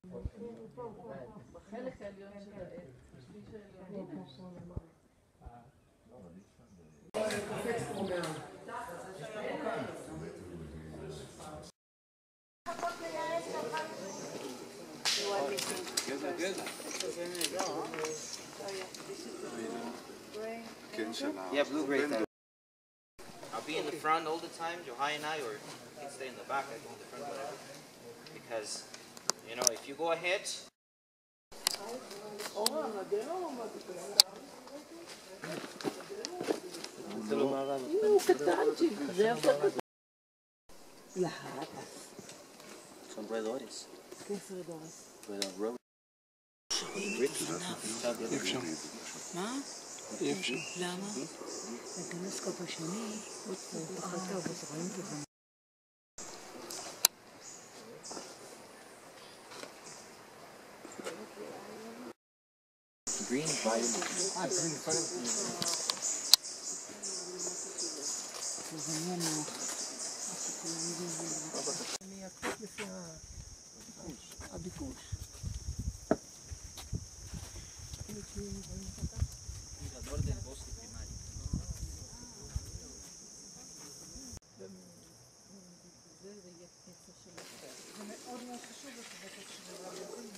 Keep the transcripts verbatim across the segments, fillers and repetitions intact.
בחלק העליון של העץ, בשליש העליון. Yeah, blue gray. I'll be in the front all the time, Johai and I, or you can stay in the back. I go in the front, whatever. Because, you know, if you go ahead. Son roedores. ¿Qué es roedores? Roedores. מה? אי אפשר. למה? הטלסקופ השני, הוא פחות טוב, אז רואים טובים. Green violet. אה, green violet. זה מעניין מאוד. אני אקפוץ לפי הביקוש. Cuidador del bosque primario. זה מאוד מאוד חשוב לחוות את שמירה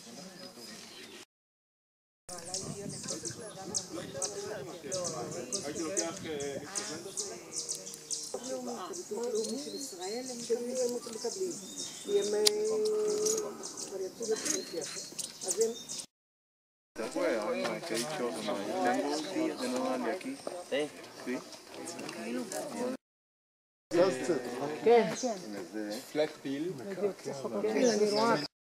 הייתי לוקח לאומי של ישראל הם מקבלים כי הם כבר יצאו לפנסיה אז הם Hay que ir de nuevo aquí. Sí. Sí. כן, פלט פיל. כן, אני רואה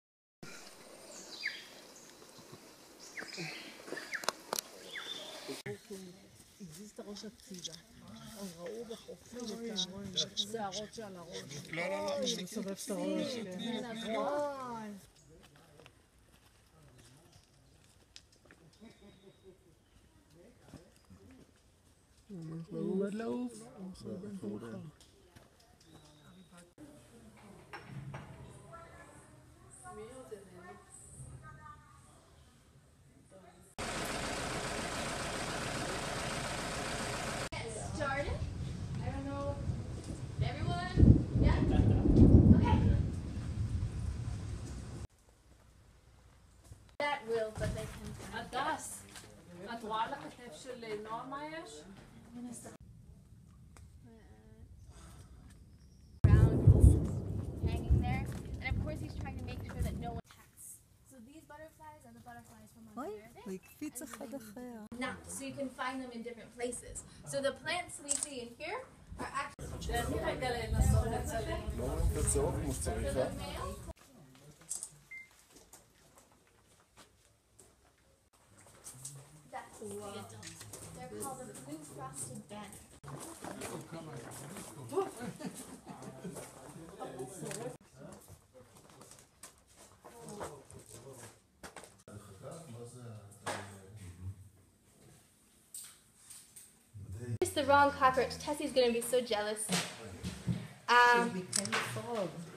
הזיז את הראש הצידה אז ראו בחופים את השערות שעל הראש לא, לא, לא, מסובב את הראש הוא עומד לעוף Jordan? I don't know. Everyone? Yeah? Okay. That will, but they can. הדס, את רואה על הכתף של נועה מה יש? Hanging there, and of course he's trying to make sure that no one attacks. So these butterflies are the butterflies from over there. הוא הקפיץ אחד אחר. Not so you can find them in different places. So the plants we see in here are actually. לא רואים את הצהוב כמו שצריך, אה? That's the adults. They're called a blue frosted banner. It's the wrong cockroach. Tessie's gonna be so jealous. Um, became a frog.